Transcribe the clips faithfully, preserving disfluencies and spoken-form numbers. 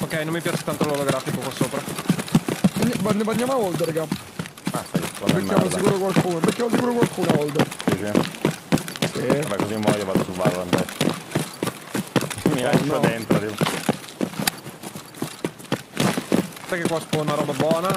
Ok, non mi piace tanto l'olografico qua sopra. Ne andiamo a hold, raga. Ah, stai, becchiamo sicuro qualcuno, becchiamo sicuro qualcuno a hold. Sì, sì. Sì. Vabbè, così muoio vado su Valorant. Mi lancio no. dentro, tipo. Sai che qua spawna roba buona.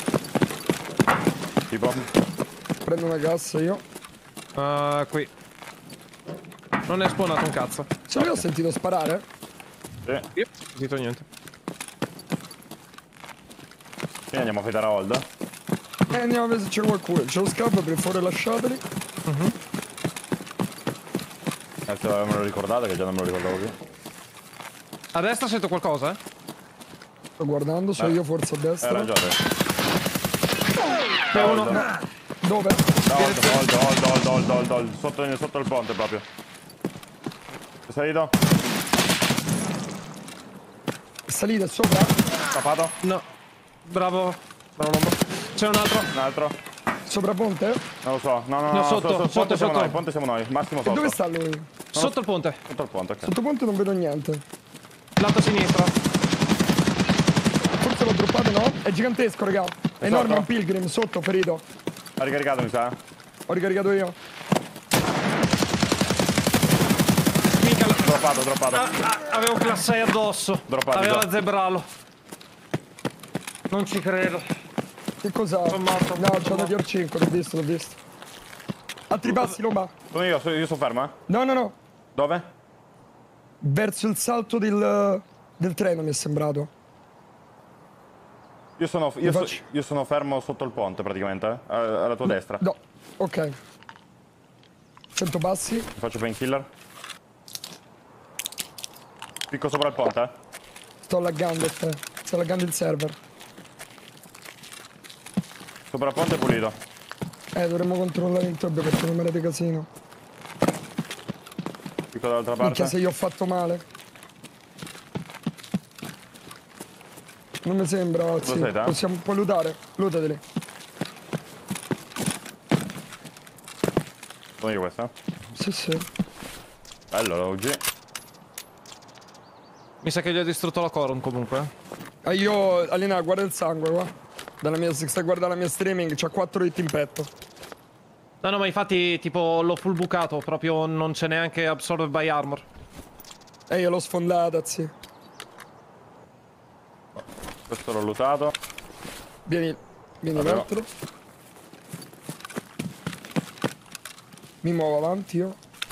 Tipo? Prendo una cassa io. Uh, qui. Non è spawnato un cazzo. Se io ho sentito sparare? Sì. Io non ho sentito niente. Quindi andiamo a fare a hold. Eh, andiamo a vedere se c'è qualcuno. C'è lo scappo per fuori, lasciateli. Uh-huh. Adesso me lo ricordate che già non me lo ricordavo più. A destra sento qualcosa, eh? Sto guardando, so Beh. io forse a destra. Hai ragione. C'è uno. Hold. Dove? Hold, hold, hold, hold, hold, hold, hold. Sotto, sotto il ponte proprio. È salito? È salito, è sopra? Scappato? No. Bravo. Bravo Lombo. C'è un altro. Un altro? Sopra ponte? Non lo so. No, no, no. No, no, sotto, so- so- sotto, ponte siamo sotto. noi, ponte siamo noi. Massimo E sotto. dove sta lui? Sotto il ponte. Sotto il ponte, ok. Sotto ponte non vedo niente. Lato sinistro. Forse l'ho droppato, no? È gigantesco, raga. È enorme, è un sotto? pilgrim, sotto, ferito. Ha ricaricato, mi sa. Ho ricaricato io. Mica la... Droppato, droppato. Ah, ah, avevo un class sei addosso. Droppati, Aveva drop. la zebralo. Non ci credo. Che cos'ha? Sono morto. No, c'è Sono una tier cinque, l'ho visto, l'ho visto. Altri passi, Lomba. Sono io, so- io sono fermo, eh? No, no, no. Dove? Verso il salto del, del treno mi è sembrato. Io sono, io, so- faccio? io sono fermo sotto il ponte praticamente, eh? A- alla tua destra. No, ok. Sento passi. Ti faccio painkiller. Picco sopra il ponte, eh? Sto laggando, te. Sto laggando il server. Sopra il ponte è pulito. Eh, dovremmo controllare il tub perché non merete casino. Picco dall'altra Minchia, parte. se io ho fatto male. Non mi sembra, sì. sei te? Possiamo, puoi lutare. Lutateli. Sono io questa. Sì, sì. Bello, l'O G. Mi sa che gli ho distrutto la Coron comunque. Ah, io, Alina, guarda il sangue qua. Dalla mia, se stai guardando la mia streaming, c'ha quattro hit in petto. No, no, ma infatti tipo l'ho full bucato. Proprio non c'è neanche absorbed by armor. E io l'ho sfondata, sì. Questo l'ho lootato. Vieni, vieni Vabbè, l'altro. Mi muovo avanti io.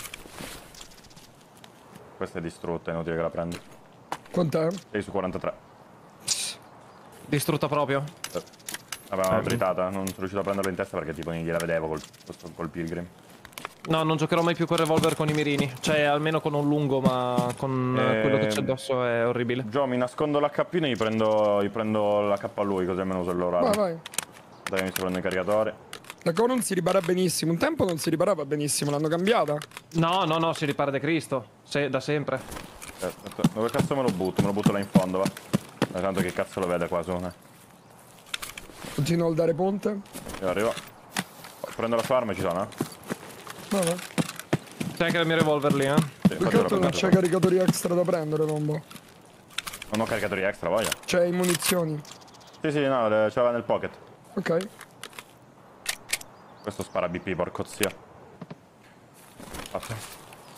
Questa è distrutta, è inutile che la prendi. Quant'è? sei su quarantatré. Distrutta proprio. Aveva una tritata, non sono riuscito a prenderla in testa perché tipo non gliela vedevo col, col pilgrim. No, non giocherò mai più con revolver con i mirini. Cioè, almeno con un lungo, ma con eh, quello che c'è addosso è orribile. Gio, mi nascondo l'H P e gli prendo, gli prendo l'H P a lui, così almeno uso il loro. Vai, vai. Dai, mi sto prendendo il caricatore. La Coron si ripara benissimo. Un tempo non si riparava benissimo, l'hanno cambiata. No, no, no, si ripara de Cristo. Se, da sempre. Eh, aspetta, dove cazzo me lo butto? Me lo butto là in fondo, va. Ma tanto che cazzo lo vede qua su, eh. Continuo a dare ponte. Io arrivo. Prendo la sua arma e ci sono, eh. Vai, vai. C'è anche il mio revolver lì, eh. Sì, Più infatti che l'ho altro non preso. c'è caricatori extra da prendere, Lombo. Non ho caricatori extra, voglia. C'è munizioni. Sì, sì, no, le- ce l'aveva nel pocket. Ok. Questo spara B P, porco zio. Fatto.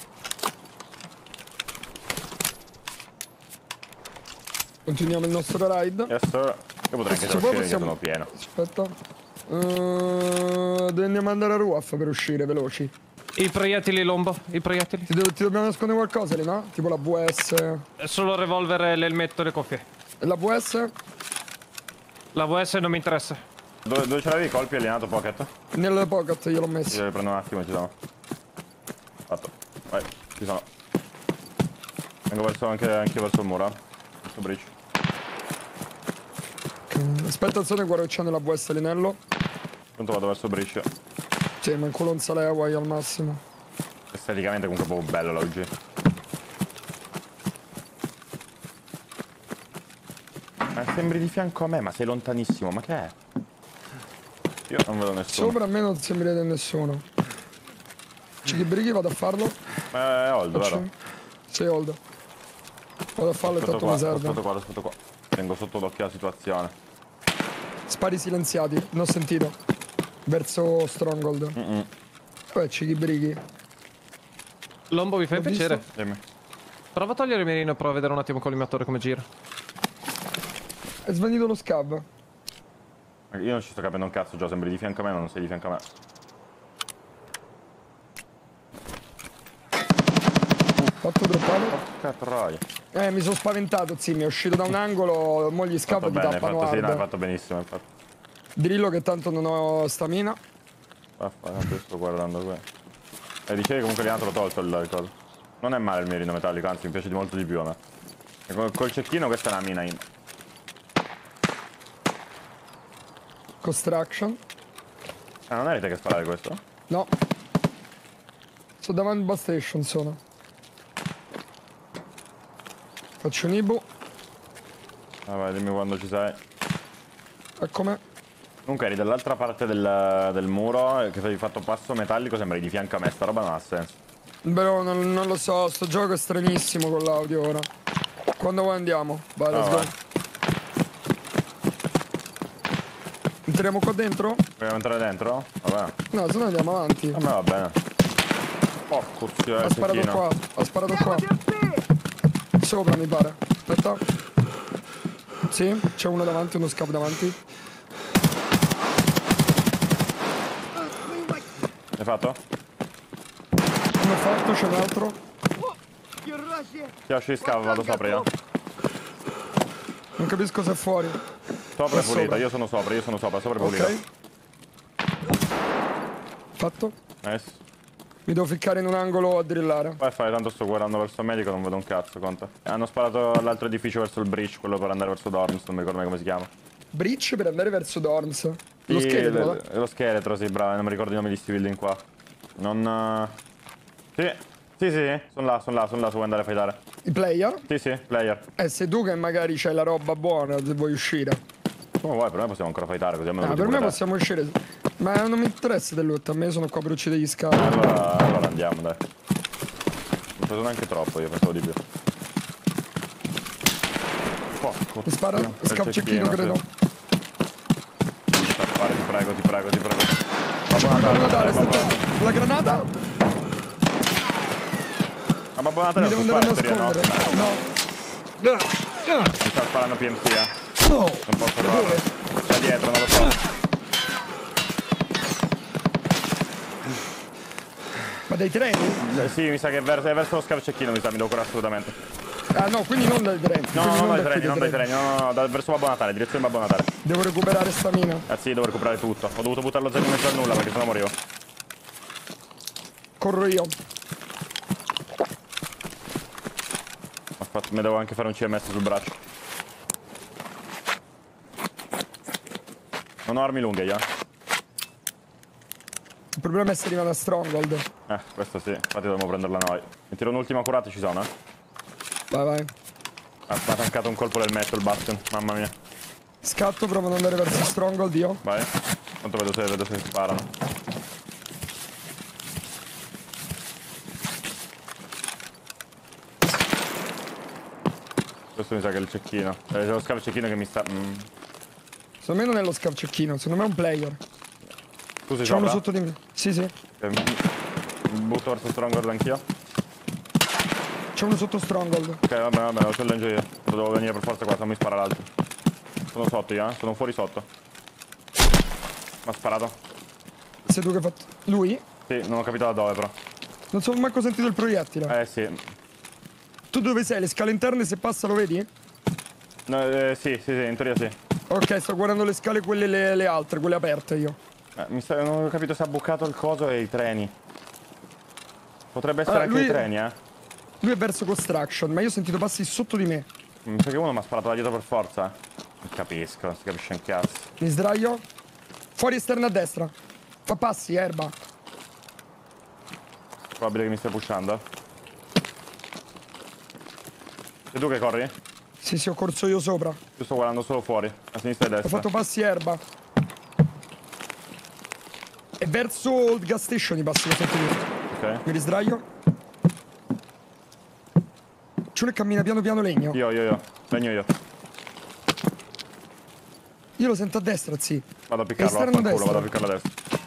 Continuiamo il nostro ride. Yes, sir. Io potrei anche Se già poi uscire, possiamo- che sono pieno. Aspetta. Uh, dove andiamo ad andare a Ruaf per uscire veloci? I proiettili, Lombo. I proiettili. Ti, do- ti dobbiamo nascondere qualcosa lì, no? Tipo la V S. Solo il revolver e l'elmetto e le cuffie. E la V S? La V S non mi interessa. Dove, dove ce l'avevi i colpi alienato pocket? Nel pocket io l'ho messo. Io li prendo un attimo e ci sono. Fatto. Vai, ci sono. Vengo verso anche, anche verso il muro, eh. Verso bridge. Ok. Aspetta, zone, guarda che c'è nella V S l'inello. Pronto vado verso bridge. Sì, ma in culo non sale Hawaii al massimo. Esteticamente comunque è proprio bello l'O G. Ma sembri di fianco a me, ma sei lontanissimo, ma che è? Io non vedo nessuno. Sopra a me non sembra vedere nessuno. C'è chi brighi, vado a farlo. Eh, è hold, Faccio- vero? Sì, hold. Vado a farlo e Aspetta tanto qua, mi serve. aspetta qua, aspetta qua. Tengo sotto d'occhio la situazione. Spari silenziati, non ho sentito. Verso Stronghold. Mm -mm. Vabbè, ci brighi. Lombo, mi fai L'ho piacere? visto. Dimmi. Prova a togliere il mirino e prova a vedere un attimo il collimatore come gira. È svanito lo scav. Io non ci sto capendo un cazzo, Gio, sembri di fianco a me, ma non sei di fianco a me. Fatto droppare. Porca troia. Eh, mi sono spaventato, zi, mi è uscito da un angolo, mo gli scav Fatto ti bene, hai tappano fatto, sì, no, hai hard. fatto benissimo, infatti. Drillo che tanto non ho stamina. Vaffa, io sto guardando qui. E dicevi comunque di l'altro l'ho tolto il, il coso. Non è male il mirino metallico, anzi mi piace di molto di più a me. E col, col cecchino questa è una mina in. Construction. Ah, non eri te che sparavi questo? No. Sto davanti al bus station, sono. Faccio un ibu. Ah, vai, dimmi quando ci sei. Eccomi. Comunque eri dall'altra parte del, del muro che avevi fatto passo metallico, sembri di fianco a me, sta roba non ha senso. Però non, non lo so, sto gioco è stranissimo con l'audio ora. Quando vuoi andiamo? Vai, let's Ah, go. vai. Entriamo qua dentro? Vogliamo entrare dentro? Vabbè. No, se no andiamo avanti. A me va bene. Porco zio, Ha il sparato cecchino. qua, ha sparato qua. Sopra mi pare. Aspetta. Sì, c'è uno davanti, uno scav davanti. Hai fatto? Come ho fatto? C'è un altro. Ti lascio di scavo, vado sopra io. Non capisco se è fuori. Sopra è È pulita, sopra. io sono sopra, io sono sopra, sopra è pulita. Ok. Fatto. Nice. Mi devo ficcare in un angolo a drillare. Vai fai, tanto sto guardando verso il medico, non vedo un cazzo, conta. Hanno sparato all'altro edificio verso il bridge, quello per andare verso Dorms, non mi ricordo mai come si chiama. Breach per andare verso Dorms. Lo Sì, scheletro, le- Lo scheletro, sì, bravo, non mi ricordo i nomi di sti building qua. Non... uh, Sì, sì, sì, sono là, sono là, sono là, se vuoi andare a fightare. I player? Sì, sì, player. Eh, sei tu che magari c'hai la roba buona se vuoi uscire. Come vuoi, per me possiamo ancora fightare, così almeno Ah, tutti per me pure te. possiamo uscire. Ma non mi interessa del loot, a me sono qua per uccidere gli scavi. Allora, allora andiamo, dai. Non ho preso neanche troppo, io pensavo di più. Porco Mi spara? zio, quel Scav cecchino, credo. sì. Scappare, ti prego, ti prego, ti prego. C'è Babbo Babbo Natale, Natale, Babbo sta- Natale. la granata? Ma Babbo Natale Mi è devo un andare a spider, no? nascondere. No. Mi sta sparando P M C, eh. No. Non posso Da farlo. dove? Da dietro, non lo so. Ma dai treni? Eh, sì, mi sa che è verso, è verso lo scavo cecchino, mi sa, mi devo curare assolutamente. Ah no, quindi non dai treni. No, quindi no, no, dai da qui, treni, non dai treni, no, no, no, da- verso Babbo Natale, direzione Babbo Natale. Devo recuperare stamina. Eh sì, devo recuperare tutto. Ho dovuto buttarlo zero in mezzo al nulla perché sennò morivo. Corro io. Ho fatto, mi devo anche fare un C M S sul braccio. Non ho armi lunghe io. Eh, Il problema è se arriva da Stronghold. Eh, questo sì, infatti dobbiamo prenderla noi. Mi tiro un'ultima curata, ci sono, eh. Vai, vai. Ah, mi ha tancato un colpo del metto il Bastion, mamma mia. Scatto, provo ad andare verso Stronghold io. Vai. Tanto vedo se, vedo se sparano. Questo mi sa che è il cecchino. Eh, c'è lo scavo cecchino che mi sta... Mm. Secondo me non è lo scav cecchino, secondo me è un player. Tu sei C'è uno sopra? sotto di me. Sì, sì. Eh, mi- mi butto verso Stronghold anch'io. C'è uno sotto Stronghold. Ok, vabbè, vabbè, lo cellengio io. Devo venire per forza qua, se non mi spara l'altro. Sono sotto io, eh. Sono fuori sotto. Mi ha sparato. Sei tu che hai fatto. Lui? Sì, non ho capito da dove però. Non so manco sentito il proiettile. Eh sì. Tu dove sei? Le scale interne se passa lo vedi? No, eh, sì, sì, sì, in teoria sì. Ok, sto guardando le scale, quelle le, le altre, quelle aperte io. Eh, mi sta, non ho capito se ha bucato il coso e i treni. Potrebbe essere Ah, anche lui- i treni, eh. Lui è verso Construction, ma io ho sentito passi sotto di me. Mi sa che uno mi ha sparato da dietro per forza. eh. Non capisco, non si capisce un cazzo. Mi sdraio. Fuori esterna a destra. Fa passi, erba. Probabile che mi stia pushando. Sei tu che corri? Sì, sì, ho corso io sopra. Io sto guardando solo fuori, a sinistra e a Ho destra. fatto passi, erba. E verso il gas station i passi che ho fatto io. Ok. Mi risdraio. C'è uno che cammina piano piano legno. Io, io, io. Legno io. Io lo sento a destra, sì. Vado a piccarlo, Esterno vaffanculo, destra. vado a piccarlo a destra.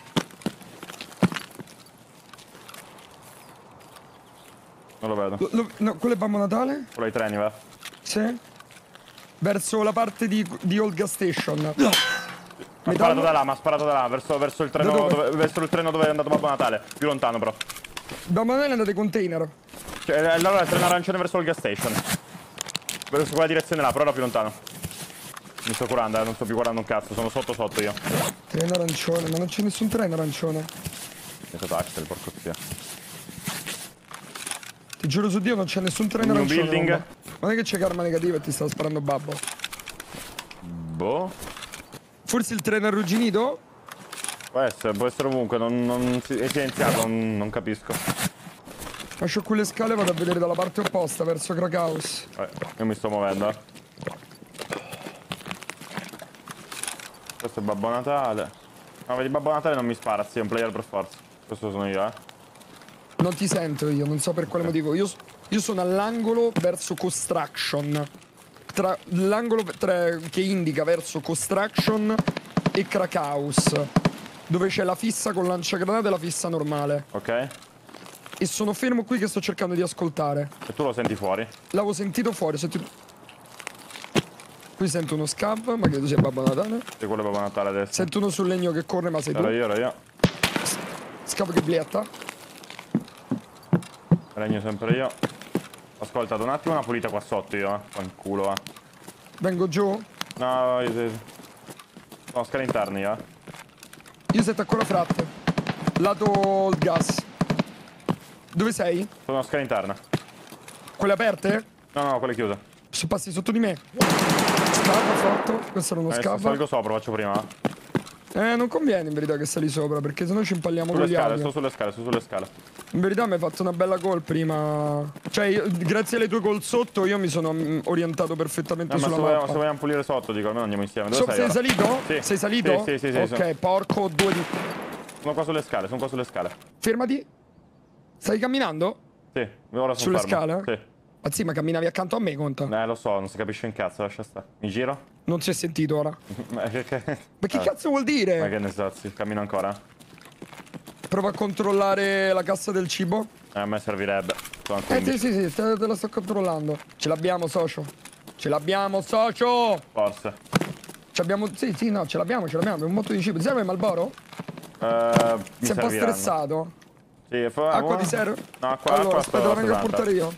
Non lo vedo. Lo, lo, no, quello è Babbo Natale? Quello ai treni, va? Sì. Verso la parte di, di Old Gas Station. Mi ha sparato da là, mi ha sparato da là, verso, verso, il treno dove? dove, verso il treno dove è andato Babbo Natale. Più lontano però. Babbo Natale è andato ai container. Cioè, allora il treno arancione verso il gas station. Verso quella direzione là, però era più lontano. Mi sto curando, eh, non sto più guardando un cazzo, sono sotto sotto io. Treno arancione, ma non c'è nessun treno arancione. È stato Axel, porco zia. Ti giuro su Dio non c'è nessun treno New arancione. building. Bomba. Non è che c'è karma negativa e ti sta sparando Babbo. Boh. Forse il treno arrugginito? Può essere, può essere ovunque, non, non si, è silenziato, non, non capisco. Lascio qui le scale e vado a vedere dalla parte opposta, verso Krakaus. Eh, io mi sto muovendo, eh. Questo è Babbo Natale. No, vedi, Babbo Natale non mi spara, sì, è un player per forza. Questo sono io, eh. Non ti sento io, non so per quale motivo. Io, io sono all'angolo verso Construction. Tra l'angolo tra- che indica verso Construction e Krakaus. Dove c'è la fissa con lanciagranate e la fissa normale. Ok? E sono fermo qui che sto cercando di ascoltare. E tu lo senti fuori? L'avevo sentito fuori, ho sentito... Qui sento uno scav, ma credo sia Babbo Natale. Sì, quello è Babbo Natale adesso. Sento uno sul legno che corre, ma sei tu. Ero io, ero io. Scav che blietta. Regno sempre io. Ascolta, da un attimo una pulita qua sotto io, eh. Fanculo, eh. Vengo giù. No, io... No, scale interni, eh. Io sento ancora fratte. Lato il gas. Dove sei? Sono a scale interna. Quelle aperte? No, no, quelle chiuse. Sono passi sotto di me. Scav fatto. Questo era uno Adesso scav. salgo sopra, faccio prima. eh. Eh, non conviene in verità che sali sopra, perché sennò ci impalliamo con Sulle gli scale, altri. sto sulle scale, sto sulle scale. In verità mi hai fatto una bella call prima. Cioè, io- grazie alle tue call sotto, io mi sono mm, orientato perfettamente Eh, ma se sulla vogliamo, mappa. se vogliamo pulire sotto, dico, almeno andiamo insieme. Dove So- sei? sei ora? salito? Sì. Sei salito? Sì, sì, sì, sì, ok, sì. porco due di... Sono qua sulle scale, sono qua sulle scale. Fermati. Stai camminando? Sì, ora sono Sulle fermo. scale? Sì. Ma sì, ma camminavi accanto a me, conta. Eh, lo so, non si capisce un cazzo, lascia stare. Mi giro? Non si è sentito ora. Ma che, che... Ma che eh, cazzo vuol dire? Ma che ne so, sì, cammino ancora. Prova a controllare la cassa del cibo. Eh, a me servirebbe. Sono a Eh quindici. sì, sì, sì, te, te la sto controllando. Ce l'abbiamo, socio. Ce l'abbiamo, socio. Forse. Ce l'abbiamo... Sì, sì, no, ce l'abbiamo, ce l'abbiamo. Un motto di cibo. Ti serve il Malboro? Eh, mi Sei un po' serviranno. stressato. Sì, fa... Acqua ti serve? No, acqua, Allora, acqua aspetta, sto- la vengo a sto portare io.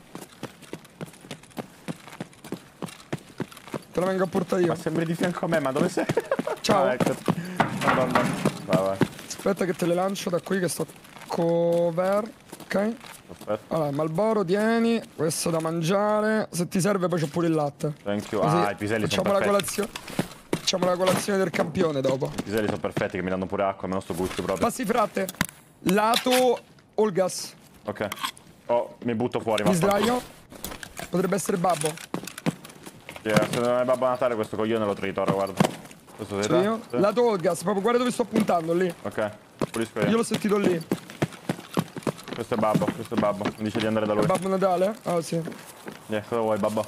Te la vengo a portare io. Ma sembri di fianco a me, ma dove sei? Ciao. Ah, ecco. Madonna. Vai, vai. Aspetta che te le lancio da qui che sto cover. Ok. Aspetta. Allora, Malboro, tieni. Questo da mangiare. Se ti serve poi c'ho pure il latte. Thank you. Così Ah, i piselli sono facciamo la perfetti. colazione. Facciamo la colazione del campione dopo. I piselli sono perfetti, che mi danno pure acqua, almeno sto gusto proprio. Passi fratte. Lato Olgas. Ok. Oh, mi butto fuori, Mi vaffanculo. sdraio. Potrebbe essere Babbo. Yeah, se non è Babbo Natale questo coglione lo tritora, guarda. Questo sei Sono te? io. Sì. Lato Olgas. Proprio guarda dove sto puntando lì. Ok, pulisco io. Io l'ho sentito lì. Questo è Babbo, questo è Babbo. Mi dice di andare da È lui. Babbo Natale? Ah sì. Yeah, cosa vuoi, Babbo?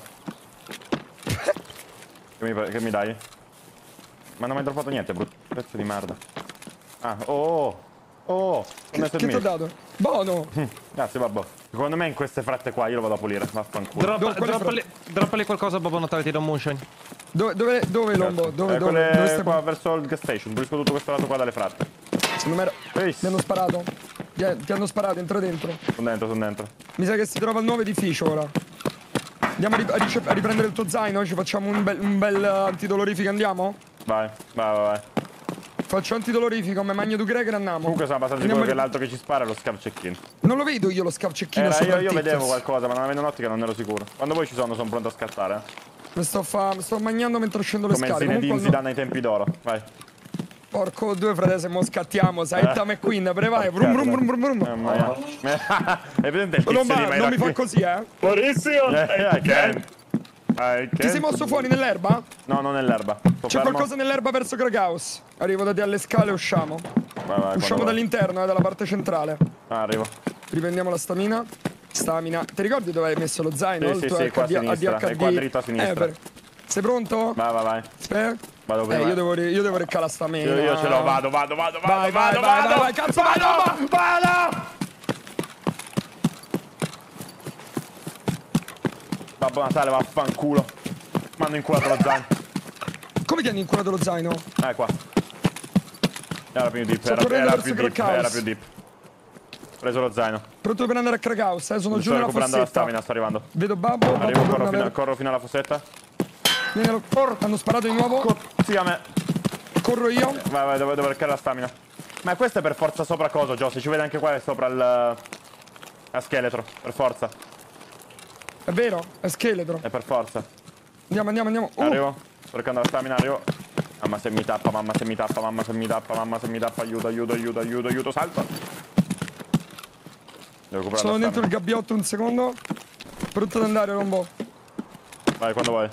che, mi, che mi dai? Ma non mi hai droppato niente, brutto pezzo di merda. Ah, oh, oh, oh, ho Che, messo il che ti ho milk. dato? Buono. Grazie, Babbo. Secondo me in queste fratte qua io lo vado a pulire, vaffanculo. Droppa, Dove- quale droppali, droppali qualcosa, Babbo Natale, ti do un moonshine. Dove, dove, dove Lombo? Dove, Eh, dove? quelle Dove stai? qua verso il gas station, pulisco tutto questo lato qua dalle fratte. Secondo me era- Ehi, mi hanno sparato. Ti, ti hanno sparato, entra dentro. sono dentro, sono dentro. Mi sa che si trova il nuovo edificio ora. Andiamo a, ri- a rice- a riprendere il tuo zaino? Ci facciamo un bel, un bel uh, antidolorifico, andiamo? Vai, vai, vai, vai. Faccio antidolorifico, me magno du Greg e andiamo. Comunque sono abbastanza Andiamo sicuro a che ri- l'altro che ci spara è lo scav check-in. Non lo vedo io lo scav cecchino Era, sopra io, il io ticket. vedevo qualcosa, ma non avendo un'ottica non ero sicuro. Quando voi ci sono, sono pronto a scattare. eh. Mi sto, fa... mi sto mangiando mentre scendo le Come scale. Zinedine Comunque, Zidane ai tempi d'oro. Vai. porco due frate, se mo scattiamo. Saetta McQueen, pre vai. Brum brum brum brum brum. Eh, ma- Hai presente il Non, tizio di va- My non mi fa Rocky? così, eh. Mauricio! I can. I Ti sei can. mosso fuori nell'erba? No, non nell'erba. Sto C'è fermo. qualcosa nell'erba verso Krakaus. Arrivo da te alle scale e usciamo. Vai, vai, Usciamo quando vuoi. dall'interno, eh, dalla parte centrale. Ah, arrivo. Riprendiamo la stamina. Stamina. Ti ricordi dove hai messo lo zaino? Sì, Il sì, tuo sì, qua a H D sinistra, A D H D? è qua dritto a sinistra. Eh, per- Sei pronto? Vai, vai, vai. Aspetta. Vado Eh, prima. io devo, io devo reccare la stamina. Io, io ce l'ho, vado, vado, vado, vado, Vai, vai, vado, vai, vado, vai, vai, cazzo, vado, vado! Babbo Natale, vaffanculo. M'hanno inculato lo zaino. Come ti hanno inculato lo zaino? Eh, qua. Era più deep, Sto era, correndo era verso più deep, Crack House. era più deep. Ho preso lo zaino. Pronto per andare a Crack House, eh? Sono Mi giù sto nella recuperando la fossetta. stamina, sto arrivando. Vedo Babbo, Babbo Arrivo, torna corro fino, ver- corro fino alla fossetta. Vieni, corro. Hanno sparato di nuovo. Sì, a me. Corro io. Vai, vai, devo, devo reccare la stamina. Ma questo è per forza sopra coso, Gio. Se ci vede anche qua è sopra il... la scheletro, per forza. È vero? È scheletro. È per forza. Andiamo, andiamo, andiamo. Uh, Arrivo. Sto reccando la stamina, arrivo. Mamma se mi tappa, mamma se mi tappa, mamma se mi tappa, mamma se mi tappa. Aiuto, aiuto, aiuto, aiuto, aiuto, salto. Devo recuperare sono la dentro il stamina. gabbiotto un secondo. Pronto ad andare, Rombo. Vai, quando vuoi.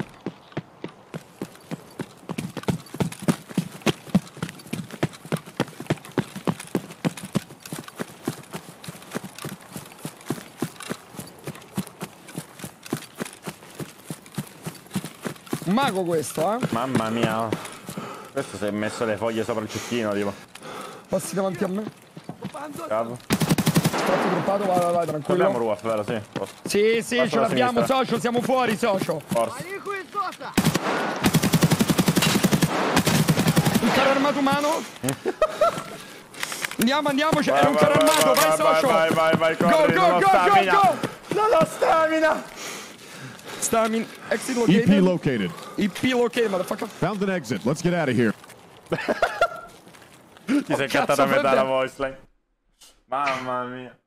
Un mago questo, eh? Mamma mia. Questo si è messo le foglie sopra il cecchino, tipo. Passi davanti a me. Bravo. Fatto gruppato, vai, vai, vai, tranquillo. Abbiamo Ruaf, vero? Sì. Posso. Sì, sì, Passo ce alla l'abbiamo, sinistra. socio, siamo fuori, socio. Forza. Un carro armato umano. Andiamo, andiamo, c'è Vai, era un vai, carro vai, armato, vai, vai, socio. Vai, vai, vai, Go, corri, go, non ho go, go, stamina. go. Non ho stamina. Stamina. Exit E P located. located. E P located, motherfucker. Found an exit. Let's get out of here. Ti sei cazzo, cattata a metà Fede. la voice line. Mamma mia.